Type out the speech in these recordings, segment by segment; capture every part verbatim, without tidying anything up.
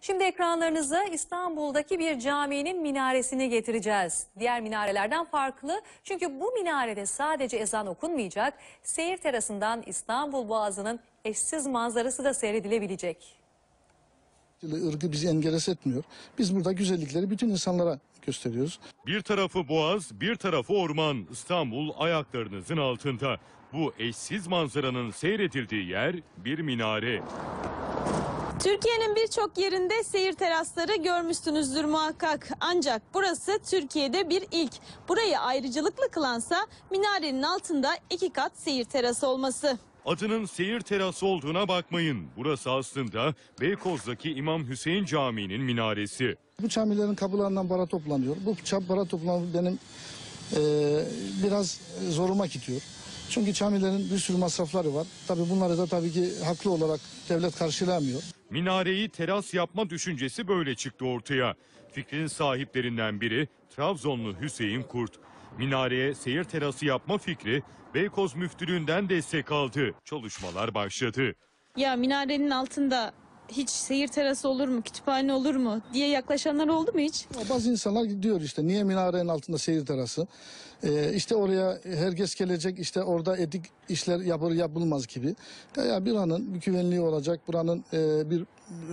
Şimdi ekranlarınıza İstanbul'daki bir caminin minaresini getireceğiz. Diğer minarelerden farklı çünkü bu minarede sadece ezan okunmayacak, seyir terasından İstanbul Boğazı'nın eşsiz manzarası da seyredilebilecek. Irgı bizi engeles etmiyor. Biz burada güzellikleri bütün insanlara gösteriyoruz. Bir tarafı boğaz, bir tarafı orman. İstanbul ayaklarınızın altında. Bu eşsiz manzaranın seyredildiği yer bir minare. Türkiye'nin birçok yerinde seyir terasları görmüşsünüzdür muhakkak. Ancak burası Türkiye'de bir ilk. Burayı ayrıcalıklı kılansa minarenin altında iki kat seyir terası olması. Adının seyir terası olduğuna bakmayın. Burası aslında Beykoz'daki İmam Hüseyin Camii'nin minaresi. Bu camilerin kapılarından para toplanıyor. Bu para toplanma benim e, biraz zoruma gidiyor. Çünkü camilerin bir sürü masrafları var. Tabii bunları da tabii ki haklı olarak devlet karşılayamıyor. Minareyi teras yapma düşüncesi böyle çıktı ortaya. Fikrin sahiplerinden biri Trabzonlu Hüseyin Kurt. Minareye seyir terası yapma fikri Beykoz Müftülüğü'nden destek aldı. Çalışmalar başladı. Ya minarenin altında hiç seyir terası olur mu, kütüphane olur mu diye yaklaşanlar oldu mu hiç? Bazı insanlar diyor işte niye minarenin altında seyir terası? Ee, işte oraya herkes gelecek, işte orada etik işler yapılır yapılmaz gibi. Ya bir buranın bir güvenliği olacak, buranın e, bir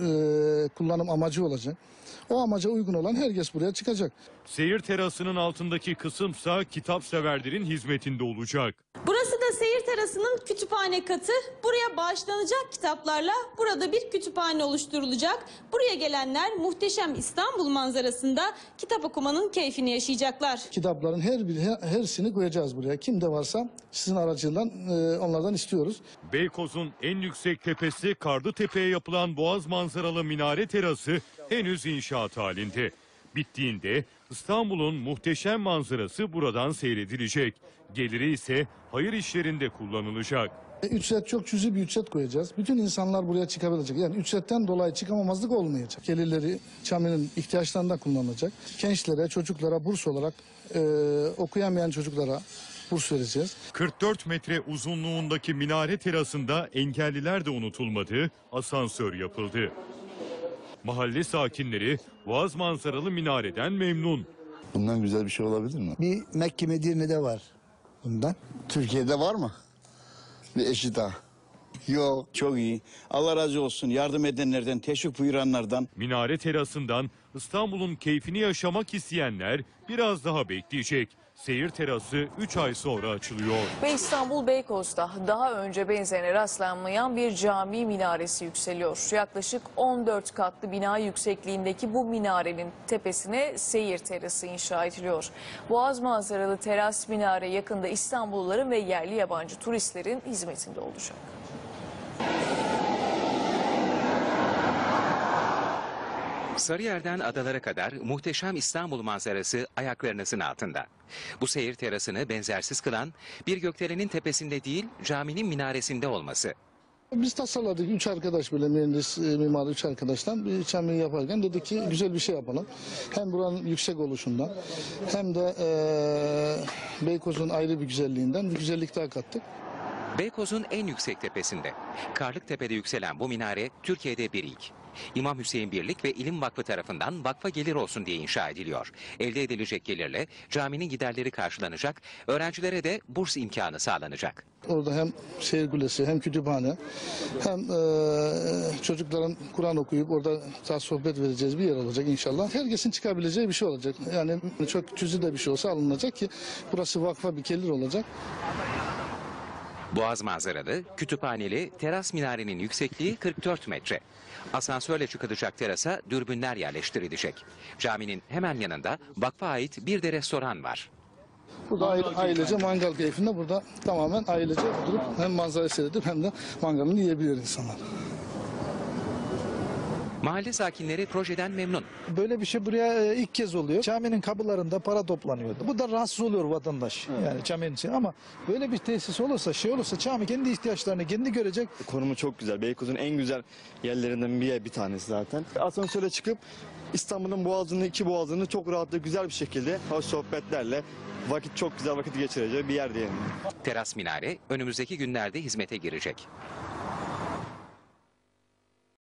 e, kullanım amacı olacak. O amaca uygun olan herkes buraya çıkacak. Seyir terasının altındaki kısımsa kitap severlerin hizmetinde olacak. Burası da seyir terasının kütüphane katı. Buraya bağışlanacak kitaplarla burada bir kütüphane oluşturulacak. Buraya gelenler muhteşem İstanbul manzarasında kitap okumanın keyfini yaşayacaklar. Kitapların her bir her, hersini koyacağız buraya. Kimde varsa sizin aracılığıyla e, onlardan istiyoruz. Beykoz'un en yüksek tepesi Karlıtepe'ye yapılan boğaz manzaralı minare terası henüz inşaat halinde. Bittiğinde İstanbul'un muhteşem manzarası buradan seyredilecek. Geliri ise hayır işlerinde kullanılacak. E, ücret çok cüzi bir ücret koyacağız. Bütün insanlar buraya çıkabilecek. Yani ücretten dolayı çıkamamazlık olmayacak. Gelirleri caminin ihtiyaçlarında kullanılacak. Gençlere, çocuklara burs olarak e, okuyamayan çocuklara burs vereceğiz. kırk dört metre uzunluğundaki minare terasında engelliler de unutulmadı, asansör yapıldı. Mahalle sakinleri boğaz manzaralı minareden memnun. Bundan güzel bir şey olabilir mi? Bir Mekke Medine'de var bundan. Türkiye'de var mı? Bir eşi daha. Yok. Çok iyi. Allah razı olsun. Yardım edenlerden, teşvik buyuranlardan. Minare terasından İstanbul'un keyfini yaşamak isteyenler biraz daha bekleyecek. Seyir terası üç ay sonra açılıyor. Ve İstanbul Beykoz'da daha önce benzerine rastlanmayan bir cami minaresi yükseliyor. Yaklaşık on dört katlı bina yüksekliğindeki bu minarenin tepesine seyir terası inşa ediliyor. Boğaz manzaralı teras minare yakında İstanbulluların ve yerli yabancı turistlerin hizmetinde olacak. Sarıyer'den adalara kadar muhteşem İstanbul manzarası ayaklarınızın altında. Bu seyir terasını benzersiz kılan bir gökdelenin tepesinde değil caminin minaresinde olması. Biz tasarladık. Üç arkadaş böyle mühendis, e, mimar üç arkadaştan bir cami yaparken dedik ki güzel bir şey yapalım. Hem buranın yüksek oluşundan hem de e, Beykoz'un ayrı bir güzelliğinden bir güzellik daha kattık. Beykoz'un en yüksek tepesinde. Karlıktepe'de yükselen bu minare Türkiye'de bir ilk. İmam Hüseyin Birlik ve İlim Vakfı tarafından vakfa gelir olsun diye inşa ediliyor. Elde edilecek gelirle caminin giderleri karşılanacak, öğrencilere de burs imkanı sağlanacak. Orada hem seyir kulesi hem kütüphane hem e, çocukların Kur'an okuyup orada daha sohbet vereceğiz bir yer olacak inşallah. Herkesin çıkabileceği bir şey olacak. Yani çok cüzi de bir şey olsa alınacak ki burası vakfa bir gelir olacak. Boğaz manzaralı, kütüphaneli, teras minarenin yüksekliği kırk dört metre. Asansörle çıkılacak terasa dürbünler yerleştirilecek. Caminin hemen yanında vakfa ait bir de restoran var. Burada aile, ailece mangal keyfinde burada tamamen ailece durup hem manzarayı seyredip hem de mangalını yiyebilir insanlar. Mahalle sakinleri projeden memnun. Böyle bir şey buraya ilk kez oluyor. Caminin kapılarında para toplanıyordu. Bu da rahatsız oluyor vatandaş. Evet. Yani caminin için ama böyle bir tesis olursa şey olursa cami kendi ihtiyaçlarını kendi görecek. Konumu çok güzel. Beykoz'un en güzel yerlerinden bir, bir tanesi zaten. Asansöre çıkıp İstanbul'un boğazını, iki boğazını çok rahat ve güzel bir şekilde hoş sohbetlerle vakit çok güzel vakit geçireceği bir yer diyelim. Teras minare önümüzdeki günlerde hizmete girecek.